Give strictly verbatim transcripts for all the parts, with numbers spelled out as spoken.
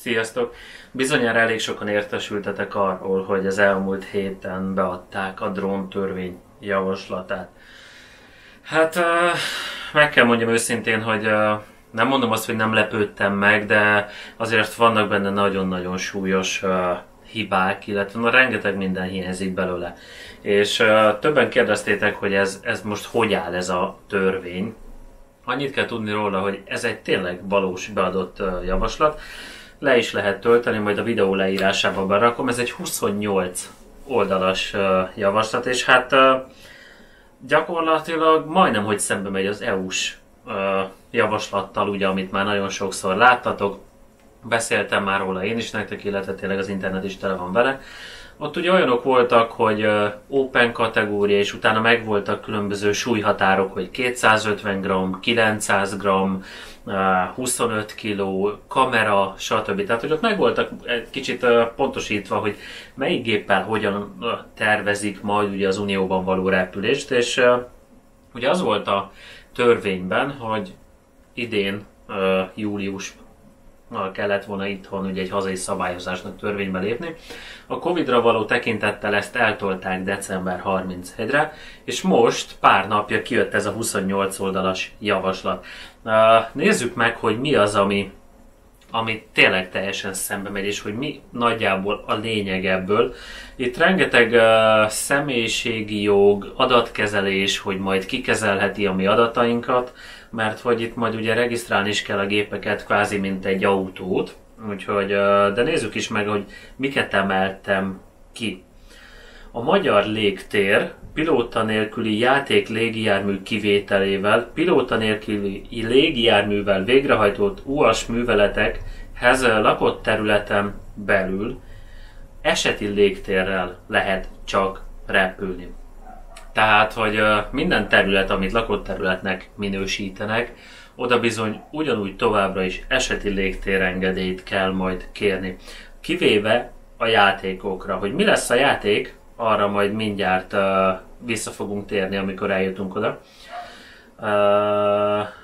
Sziasztok! Bizonyára elég sokan értesültetek arról, hogy az elmúlt héten beadták a dróntörvény javaslatát. Hát meg kell mondjam őszintén, hogy nem mondom azt, hogy nem lepődtem meg, de azért vannak benne nagyon-nagyon súlyos hibák, illetve na, rengeteg minden hiányzik belőle. És többen kérdeztétek, hogy ez, ez most hogy áll ez a törvény. Annyit kell tudni róla, hogy ez egy tényleg valós beadott javaslat. Le is lehet tölteni, majd a videó leírásába berakom. Ez egy huszonnyolc oldalas javaslat, és hát gyakorlatilag majdnem, hogy szembe megy az é u-s javaslattal, ugye, amit már nagyon sokszor láttatok. Beszéltem már róla én is nektek, illetve tényleg az internet is tele van vele. Ott ugye olyanok voltak, hogy open kategória, és utána megvoltak különböző súlyhatárok, hogy kétszázötven gramm, kilencszáz gramm, huszonöt kiló, kamera, stb. Tehát, hogy ott megvoltak egy kicsit pontosítva, hogy melyik géppel hogyan tervezik majd ugye az Unióban való repülést, és ugye az volt a törvényben, hogy idén július kellett volna itthon ugye egy hazai szabályozásnak törvénybe lépni. A Covidra való tekintettel ezt eltolták december harmincegyedikére, és most pár napja kijött ez a huszonnyolc oldalas javaslat. Nézzük meg, hogy mi az, ami, ami tényleg teljesen szembe megy, és hogy mi nagyjából a lényeg ebből. Itt rengeteg uh, személyiségi jog, adatkezelés, hogy majd kikezelheti a mi adatainkat, mert hogy itt majd ugye regisztrálni is kell a gépeket, kvázi mint egy autót. Úgyhogy, uh, de nézzük is meg, hogy miket emeltem ki. A magyar légtér pilóta nélküli játék légijármű kivételével, pilóta nélküli légijárművel végrehajtott u á-s műveletekhez lakott területen belül eseti légtérrel lehet csak repülni. Tehát, hogy minden terület, amit lakott területnek minősítenek, oda bizony ugyanúgy továbbra is eseti légtérengedélyt kell majd kérni. Kivéve a játékokra. Hogy mi lesz a játék, arra majd mindjárt uh, vissza fogunk térni, amikor eljutunk oda. Uh,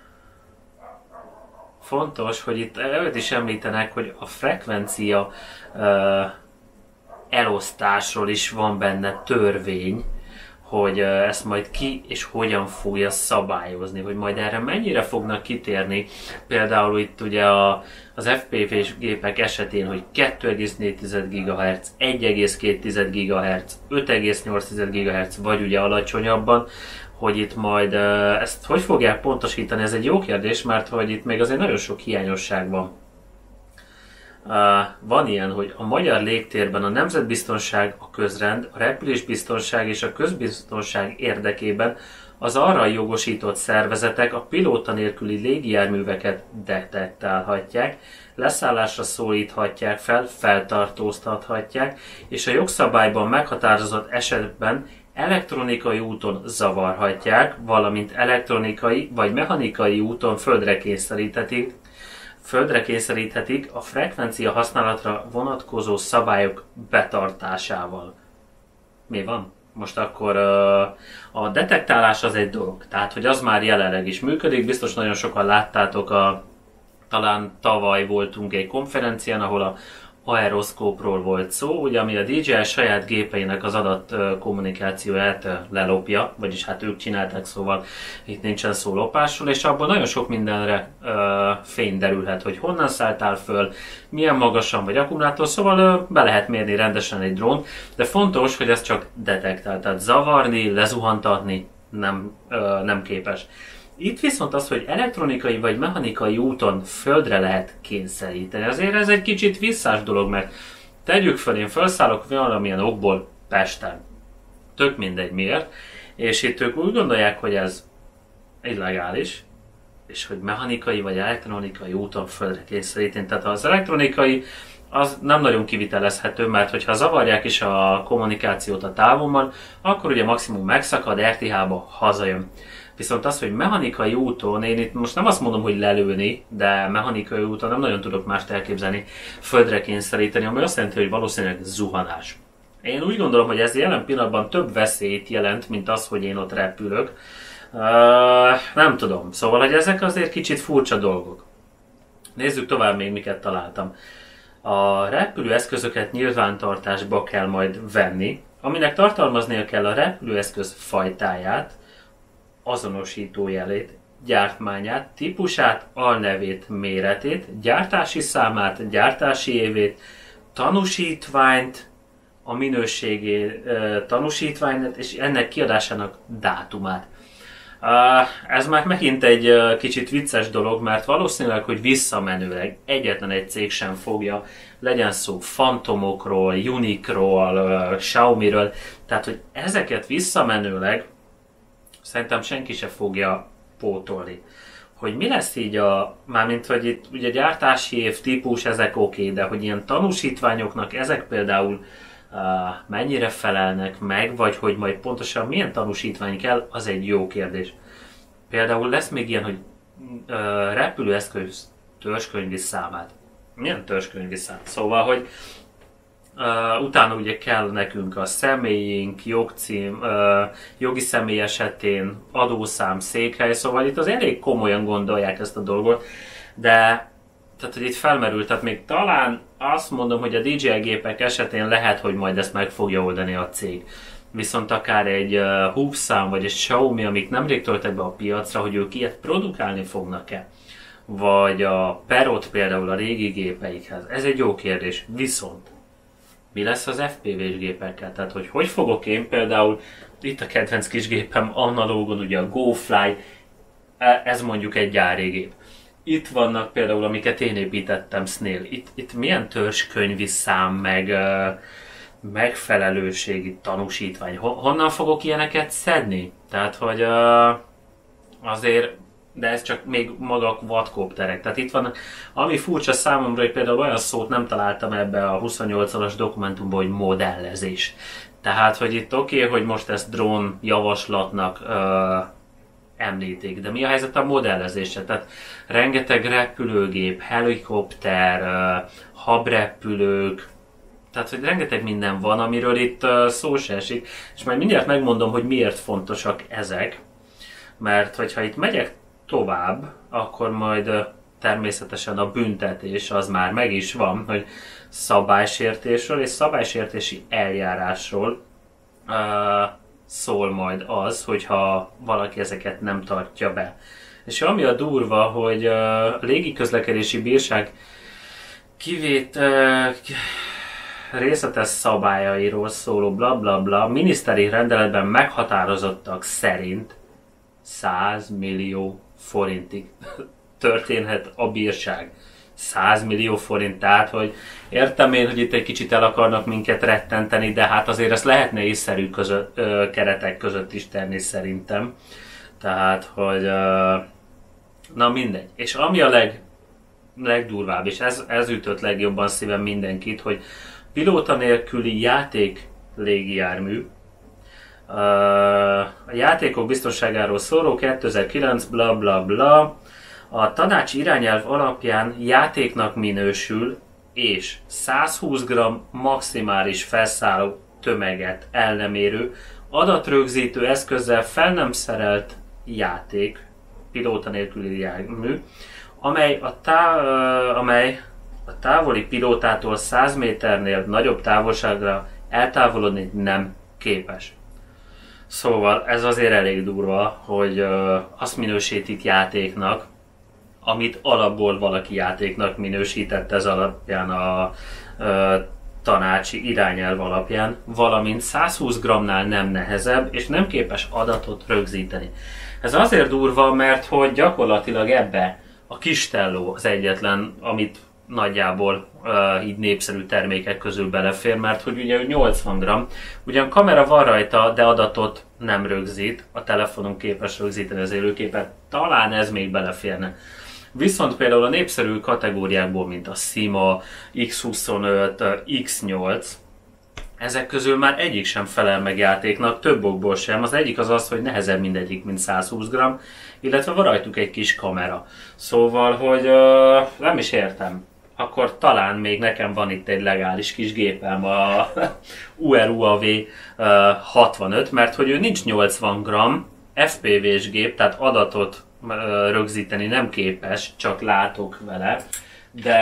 fontos, hogy itt őt is említenek, hogy a frekvencia uh, elosztásról is van benne törvény, hogy uh, ezt majd ki és hogyan fogja szabályozni, hogy majd erre mennyire fognak kitérni. Például itt ugye a, az ef pé vé-s gépek esetén, hogy kettő egész négy gigahertz, egy egész két gigahertz, öt egész nyolc gigahertz, vagy ugye alacsonyabban, hogy itt majd uh, ezt hogy fogják pontosítani, ez egy jó kérdés, mert hogy itt még azért nagyon sok hiányosság van. Uh, van ilyen, hogy a magyar légtérben a nemzetbiztonság, a közrend, a repülésbiztonság és a közbiztonság érdekében az arra jogosított szervezetek a pilóta nélküli légijárműveket detektálhatják, leszállásra szólíthatják fel, feltartóztathatják, és a jogszabályban meghatározott esetben elektronikai úton zavarhatják, valamint elektronikai vagy mechanikai úton földre kényszeríthetik, földre kényszeríthetik a frekvencia használatra vonatkozó szabályok betartásával. Mi van? Most akkor uh, a detektálás az egy dolog, tehát hogy az már jelenleg is működik, biztos nagyon sokan láttátok, a, talán tavaly voltunk egy konferencián, ahol a aeroszkópról volt szó, ugye, ami a dé jé i saját gépeinek az adat uh, kommunikációját uh, lelopja, vagyis hát ők csinálták, szóval itt nincsen szó lopásról, és abból nagyon sok mindenre uh, fény derülhet, hogy honnan szálltál föl, milyen magasan vagy akkumulátor, szóval uh, be lehet mérni rendesen egy drón, de fontos, hogy ez csak detektál, tehát zavarni, lezuhantatni nem, uh, nem képes. Itt viszont az, hogy elektronikai vagy mechanikai úton földre lehet kényszeríteni. Azért ez egy kicsit visszás dolog, mert tegyük fel, én felszállok valamilyen okból Pesten. Tök mindegy miért. És itt ők úgy gondolják, hogy ez illegális, és hogy mechanikai vagy elektronikai úton földre kényszeríteni. Tehát az elektronikai az nem nagyon kivitelezhető, mert hogyha zavarják is a kommunikációt a távonban, akkor ugye maximum megszakad, er té há-ba hazajön. Viszont az, hogy mechanikai úton, én itt most nem azt mondom, hogy lelőni, de mechanikai úton nem nagyon tudok mást elképzelni, földre kényszeríteni, ami azt jelenti, hogy valószínűleg zuhanás. Én úgy gondolom, hogy ez jelen pillanatban több veszélyt jelent, mint az, hogy én ott repülök. Uh, nem tudom. Szóval, hogy ezek azért kicsit furcsa dolgok. Nézzük tovább még, miket találtam. A repülőeszközöket nyilvántartásba kell majd venni, aminek tartalmaznia kell a repülőeszköz fajtáját, azonosítójelét, gyártmányát, típusát, alnevét, méretét, gyártási számát, gyártási évét, tanúsítványt, a minőségi tanúsítványt és ennek kiadásának dátumát. Ez már megint egy kicsit vicces dolog, mert valószínűleg, hogy visszamenőleg egyetlen egy cég sem fogja, legyen szó Phantomokról, Unicról, Xiaomiről, tehát hogy ezeket visszamenőleg szerintem senki se fogja pótolni. Hogy mi lesz így a, mármint hogy itt ugye gyártási év, típus, ezek oké, okay, de hogy ilyen tanúsítványoknak ezek például uh, mennyire felelnek meg, vagy hogy majd pontosan milyen tanúsítvány kell, az egy jó kérdés. Például lesz még ilyen, hogy uh, repülőeszköz törzskönyvi számát. Milyen törzskönyvi szám? Szóval, hogy Uh, utána ugye kell nekünk a személyünk, jogcím, uh, jogi személy esetén adószám, székhely, szóval itt az elég komolyan gondolják ezt a dolgot, de tehát, hogy itt felmerült, tehát még talán azt mondom, hogy a dé jé i gépek esetén lehet, hogy majd ezt meg fogja oldani a cég. Viszont akár egy uh, Hubsan vagy egy Xiaomi, amik nemrég töltek be a piacra, hogy ők ilyet produkálni fognak-e, vagy a Perot például a régi gépeikhez, ez egy jó kérdés. Viszont mi lesz az ef pé vé-s gépekkel? Tehát, hogy hogy fogok én például, itt a kedvenc kis gépem analógon, ugye a GoFly, ez mondjuk egy gyári gép. Itt vannak például, amiket én építettem Snail. Itt, itt milyen törzskönyvi szám, meg uh, megfelelőségi tanúsítvány. Honnan fogok ilyeneket szedni? Tehát, hogy uh, azért, de ez csak még maga a quadcopterek. Tehát itt vannak, ami furcsa számomra, hogy például olyan szót nem találtam ebbe a huszonnyolcas dokumentumban, hogy modellezés. Tehát, hogy itt oké, okay, hogy most ezt drón javaslatnak uh, említik, de mi a helyzet a modellezéssel? Tehát rengeteg repülőgép, helikopter, uh, habrepülők, tehát, hogy rengeteg minden van, amiről itt uh, szó se esik, és majd mindjárt megmondom, hogy miért fontosak ezek, mert hogyha itt megyek tovább, akkor majd uh, természetesen a büntetés az már meg is van, hogy szabálysértésről és szabálysértési eljárásról uh, szól majd az, hogyha valaki ezeket nem tartja be. És ami a durva, hogy uh, a légiközlekedési bírság kivét uh, részletes szabályairól szóló bla bla bla miniszteri rendeletben meghatározottak szerint száz millió forintig történhet a bírság. száz millió forint, tehát hogy értem én, hogy itt egy kicsit el akarnak minket rettenteni, de hát azért ezt lehetne észszerű között, ö, keretek között is tenni szerintem. Tehát, hogy ö, na mindegy. És ami a leg, legdurvább, és ez, ez ütött legjobban szívem mindenkit, hogy pilóta nélküli játék légijármű, a játékok biztonságáról szóló kétezer-kilenc bla bla bla a tanács irányelv alapján játéknak minősül, és száz húsz gramm maximális felszálló tömeget el nem érő, adatrögzítő eszközzel fel nem szerelt játék, pilóta nélküli jármű, amely a, tá- amely a távoli pilótától száz méternél nagyobb távolságra eltávolodni nem képes. Szóval ez azért elég durva, hogy ö, azt minősítik játéknak, amit alapból valaki játéknak minősített ez alapján a ö, tanácsi irányelv alapján, valamint száz húsz grammnál nem nehezebb, és nem képes adatot rögzíteni. Ez azért durva, mert hogy gyakorlatilag ebbe a Kistelló az egyetlen, amit nagyjából uh, így népszerű termékek közül belefér, mert hogy ugye nyolcvan gramm, ugyan kamera van rajta, de adatot nem rögzít, a telefonon képes rögzíteni az élőképet, talán ez még beleférne. Viszont például a népszerű kategóriákból, mint a Sima, iksz huszonöt, iksz nyolc, ezek közül már egyik sem felel meg játéknak, több okból sem. Az egyik az az, hogy nehezebb mindegyik, mint száz húsz gramm, illetve van rajtuk egy kis kamera. Szóval, hogy uh, nem is értem. Akkor talán még nekem van itt egy legális kis gépem, a u er u á vé uh, hatvanöt, mert hogy ő nincs nyolcvan gramm, ef pé vé-s gép, tehát adatot uh, rögzíteni nem képes, csak látok vele. de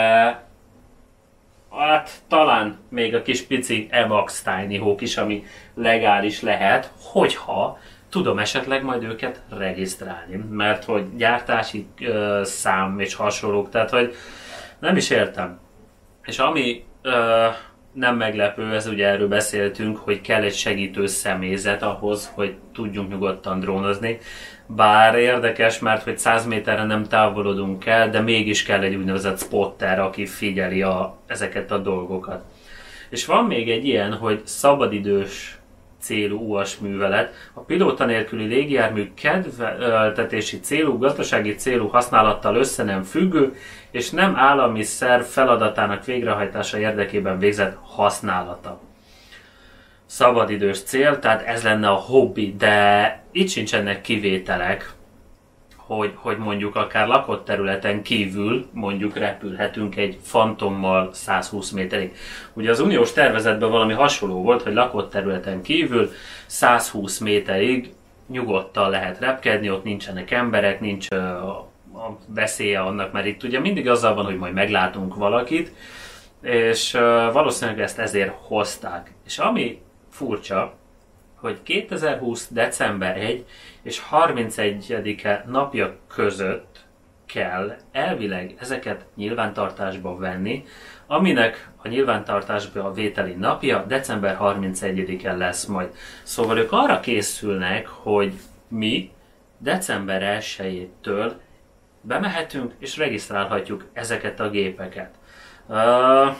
hát talán még a kis pici Emax Tiny Hawk is, ami legális lehet, hogyha tudom esetleg majd őket regisztrálni, mert hogy gyártási ö, szám és hasonlók, tehát hogy nem is értem. És ami ö, nem meglepő, ez ugye erről beszéltünk, hogy kell egy segítő személyzet ahhoz, hogy tudjunk nyugodtan drónozni. Bár érdekes, mert hogy száz méterre nem távolodunk el, de mégis kell egy úgynevezett spotter, aki figyeli a, ezeket a dolgokat. És van még egy ilyen, hogy szabadidős célú u á es művelet. A pilóta nélküli légijármű kedveltetési célú, gazdasági célú használattal össze nem függő, és nem állami szerv feladatának végrehajtása érdekében végzett használata. Szabadidős cél, tehát ez lenne a hobbi, de itt sincsenek kivételek, hogy, hogy mondjuk akár lakott területen kívül mondjuk repülhetünk egy Phantommal száz húsz méterig. Ugye az uniós tervezetben valami hasonló volt, hogy lakott területen kívül száz húsz méterig nyugodtan lehet repkedni, ott nincsenek emberek, nincs a veszélye annak, mert itt ugye mindig azzal van, hogy majd meglátunk valakit, és valószínűleg ezt ezért hozták. És ami furcsa, hogy kétezer-húsz. december elseje és harmincegyedike napja között kell elvileg ezeket nyilvántartásba venni, aminek a nyilvántartásba vételi napja december harmincegyedike lesz majd. Szóval ők arra készülnek, hogy mi december elsejétől bemehetünk és regisztrálhatjuk ezeket a gépeket. Uh,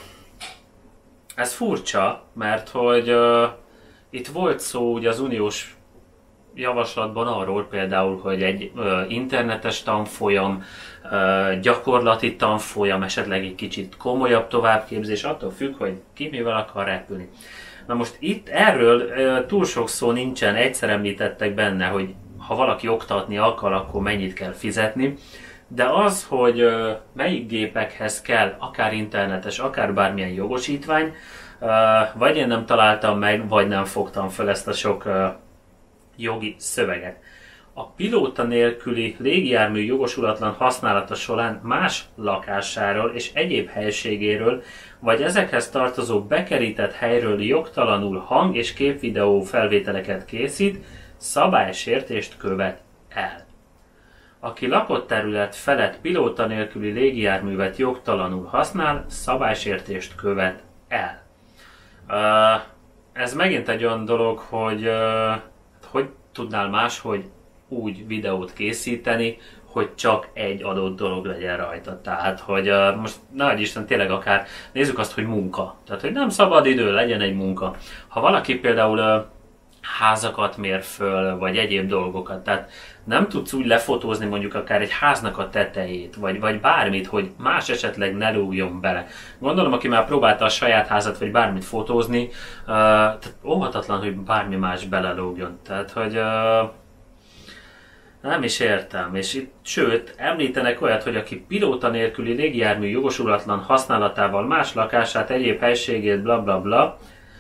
ez furcsa, mert hogy uh, itt volt szó ugye az uniós javaslatban arról például, hogy egy uh, internetes tanfolyam, uh, gyakorlati tanfolyam, esetleg egy kicsit komolyabb továbbképzés, attól függ, hogy ki mivel akar repülni. Na most itt erről uh, túl sok szó nincsen, egyszer említettek benne, hogy ha valaki oktatni akar, akkor mennyit kell fizetni. De az, hogy uh, melyik gépekhez kell akár internetes, akár bármilyen jogosítvány, uh, vagy én nem találtam meg, vagy nem fogtam fel ezt a sok uh, jogi szöveget. A pilóta nélküli légijármű jogosulatlan használata során más lakásáról és egyéb helységéről, vagy ezekhez tartozó bekerített helyről jogtalanul hang- és képvideó felvételeket készít, szabálysértést követ el. Aki lakott terület felett pilóta nélküli légijárművet jogtalanul használ, szabálysértést követ el. Uh, ez megint egy olyan dolog, hogy uh, hogy tudnál máshogy úgy videót készíteni, hogy csak egy adott dolog legyen rajta. Tehát, hogy uh, most nagy Isten tényleg akár nézzük azt, hogy munka. Tehát, hogy nem szabad idő, legyen egy munka. Ha valaki például uh, házakat mér föl, vagy egyéb dolgokat. Tehát nem tudsz úgy lefotózni mondjuk akár egy háznak a tetejét, vagy, vagy bármit, hogy más esetleg ne lógjon bele. Gondolom, aki már próbálta a saját házat, vagy bármit fotózni, uh, tehát óhatatlan, hogy bármi más belelógjon. Tehát, hogy uh, nem is értem. És itt, sőt, említenek olyat, hogy aki pilóta nélküli légijármű jogosulatlan használatával más lakását, egyéb helységét, bla bla bla,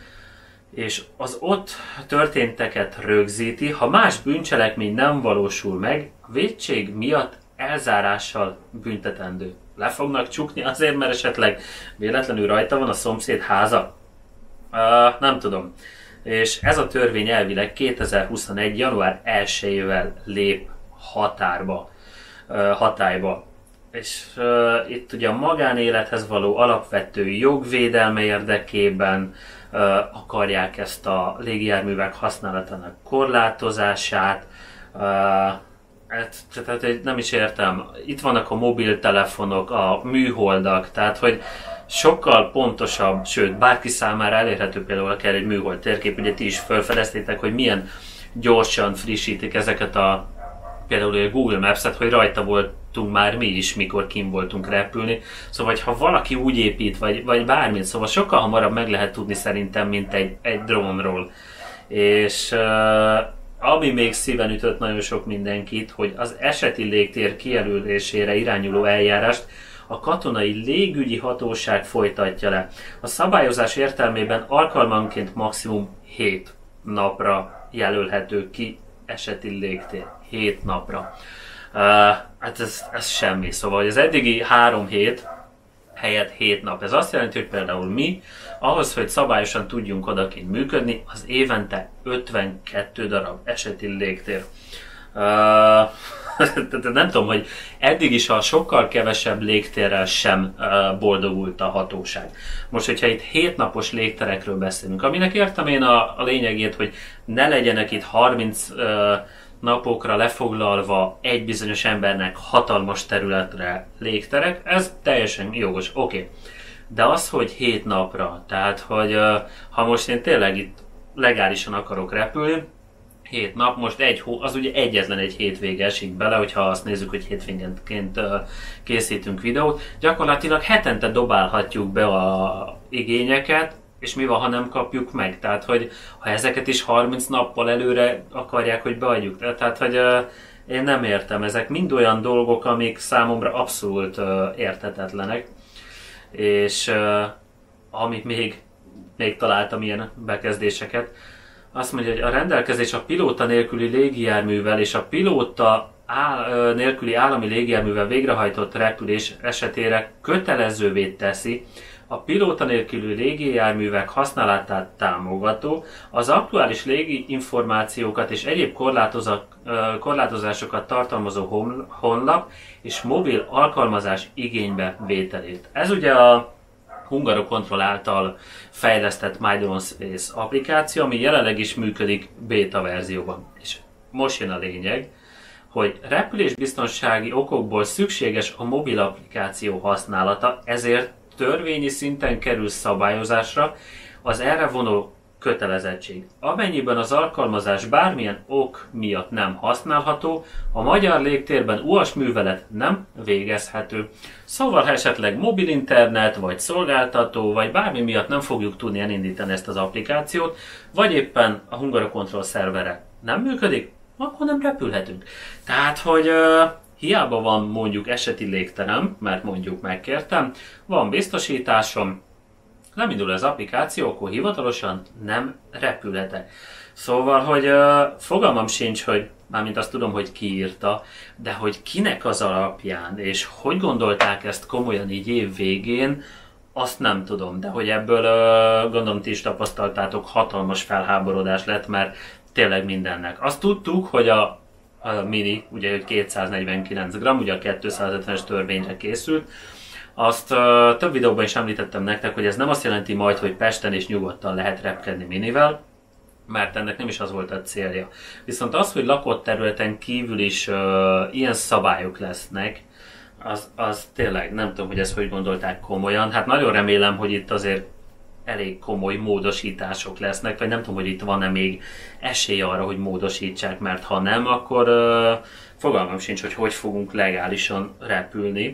és az ott történteket rögzíti, ha más bűncselekmény nem valósul meg, a vétség miatt elzárással büntetendő. Le fognak csukni azért, mert esetleg véletlenül rajta van a szomszéd háza? Uh, nem tudom. És ez a törvény elvileg kétezer-huszonegy. január elsejével lép határba, uh, hatályba. És uh, itt ugye a magánélethez való alapvető jogvédelme érdekében uh, akarják ezt a légijárművek használatának korlátozását. Uh, tehát nem is értem, itt vannak a mobiltelefonok, a műholdak, tehát hogy sokkal pontosabb, sőt bárki számára elérhető például akár egy műhold térkép, ugye ti is felfedeztétek, hogy milyen gyorsan frissítik ezeket a például a Google Maps-et, hogy rajta voltunk már mi is, mikor kim voltunk repülni. Szóval, ha valaki úgy épít, vagy, vagy bármit, szóval sokkal hamarabb meg lehet tudni szerintem, mint egy, egy drónról. És uh, ami még szíven ütött nagyon sok mindenkit, hogy az eseti légtér kijelölésére irányuló eljárást a katonai légügyi hatóság folytatja le. A szabályozás értelmében alkalmanként maximum hét napra jelölhető ki eseti légtér. hét napra. Uh, hát ez, ez semmi. Szóval az eddigi három hét helyett hét nap. Ez azt jelenti, hogy például mi, ahhoz, hogy szabályosan tudjunk odakint működni, az évente ötvenkettő darab eseti légtér. Uh, nem tudom, hogy eddig is a sokkal kevesebb légtérrel sem uh, boldogult a hatóság. Most, hogyha itt hét napos légterekről beszélünk, aminek értem én a, a lényegét, hogy ne legyenek itt harminc uh, napokra lefoglalva egy bizonyos embernek hatalmas területre légterek, ez teljesen jogos, oké. Okay. De az, hogy hét napra, tehát, hogy uh, ha most én tényleg itt legálisan akarok repülni, hét nap, most egy hó, az ugye egyetlen egy hétvége esik bele, hogyha azt nézzük, hogy hétvégenként uh, készítünk videót, gyakorlatilag hetente dobálhatjuk be a igényeket, és mi van, ha nem kapjuk meg? Tehát, hogy ha ezeket is harminc nappal előre akarják, hogy beadjuk. Tehát, hogy uh, én nem értem. Ezek mind olyan dolgok, amik számomra abszolút uh, érthetetlenek. És uh, amit még, még találtam ilyen bekezdéseket, azt mondja, hogy a rendelkezés a pilóta nélküli légijárművel és a pilóta áll, nélküli állami légijárművel végrehajtott repülés esetére kötelezővé teszi a pilóta nélküli légijárművek használatát támogató, az aktuális légi információkat és egyéb korlátozásokat tartalmazó honlap és mobil alkalmazás igénybe vételét. Ez ugye a Hungarocontrol által fejlesztett My Drone Space applikáció, ami jelenleg is működik beta verzióban. És most jön a lényeg, hogy repülésbiztonsági okokból szükséges a mobil applikáció használata, ezért törvényi szinten kerül szabályozásra az erre vonó kötelezettség. Amennyiben az alkalmazás bármilyen ok miatt nem használható, a magyar légtérben u á es művelet nem végezhető. Szóval, ha esetleg mobil internet, vagy szolgáltató, vagy bármi miatt nem fogjuk tudni elindítani ezt az applikációt, vagy éppen a Hungarocontrol szervere nem működik, akkor nem repülhetünk. Tehát, hogy uh, hiába van mondjuk eseti légterem, mert mondjuk megkértem, van biztosításom, nem indul az applikáció, akkor hivatalosan nem repülhetek. Szóval, hogy uh, fogalmam sincs, hogy mármint azt tudom, hogy ki írta, de hogy kinek az alapján, és hogy gondolták ezt komolyan így év végén, azt nem tudom, de hogy ebből uh, gondolom ti is tapasztaltátok, hatalmas felháborodás lett, mert tényleg mindennek. Azt tudtuk, hogy a, a Mini, ugye hogy kétszáznegyvenkilenc gramm, ugye a kétszázötvenes törvényre készült. Azt uh, több videóban is említettem nektek, hogy ez nem azt jelenti majd, hogy Pesten és nyugodtan lehet repkedni Minivel, mert ennek nem is az volt a célja. Viszont az, hogy lakott területen kívül is uh, ilyen szabályok lesznek, az, az tényleg nem tudom, hogy ezt hogy gondolták komolyan. Hát nagyon remélem, hogy itt azért elég komoly módosítások lesznek, vagy nem tudom, hogy itt van-e még esély arra, hogy módosítsák, mert ha nem, akkor uh, fogalmam sincs, hogy hogy fogunk legálisan repülni.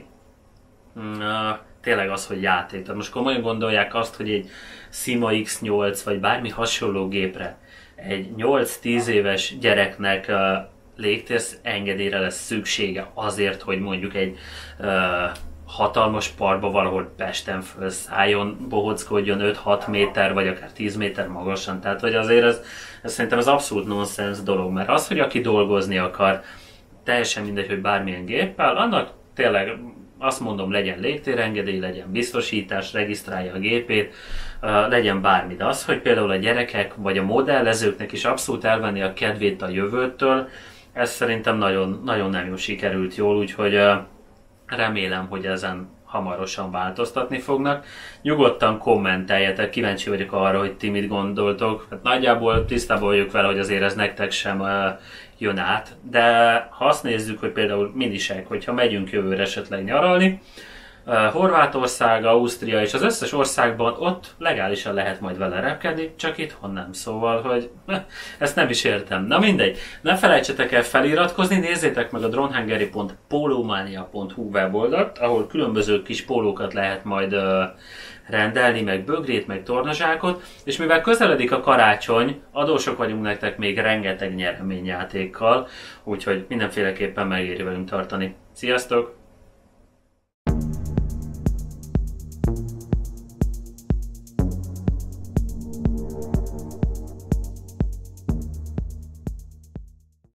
Uh, tényleg az, hogy játék. Tehát most komolyan gondolják azt, hogy egy Sima iksz nyolc vagy bármi hasonló gépre egy nyolc-tíz éves gyereknek uh, légtér engedélyre lesz szüksége azért, hogy mondjuk egy uh, hatalmas parkba valahol Pesten fölszálljon, bohóckodjon öt-hat méter, vagy akár tíz méter magasan. Tehát, hogy azért ez, ez szerintem az abszolút nonsens dolog, mert az, hogy aki dolgozni akar, teljesen mindegy, hogy bármilyen géppel, annak tényleg azt mondom, legyen légtérengedély, legyen biztosítás, regisztrálja a gépét, uh, legyen bármi. De az, hogy például a gyerekek vagy a modellezőknek is abszolút elvenni a kedvét a jövőtől, ez szerintem nagyon, nagyon nem jól sikerült jól, úgyhogy uh, remélem, hogy ezen hamarosan változtatni fognak. Nyugodtan kommenteljetek, kíváncsi vagyok arra, hogy ti mit gondoltok. Hát nagyjából tisztában vagyok vele, hogy azért ez nektek sem uh, jön át, de ha azt nézzük, hogy például minisek, hogyha megyünk jövőre esetleg nyaralni, uh, Horvátország, Ausztria és az összes országban ott legálisan lehet majd vele repkedni, csak itthon nem. Szóval, hogy ezt nem is értem. Na mindegy, ne felejtsetek el feliratkozni, nézzétek meg a dronehungary pont polomania pont hu weboldalt, ahol különböző kis pólókat lehet majd uh, rendelni, meg bögrét, meg tornazsákot, és mivel közeledik a karácsony, adósok vagyunk nektek még rengeteg nyereményjátékkal, úgyhogy mindenféleképpen megéri velünk tartani. Sziasztok!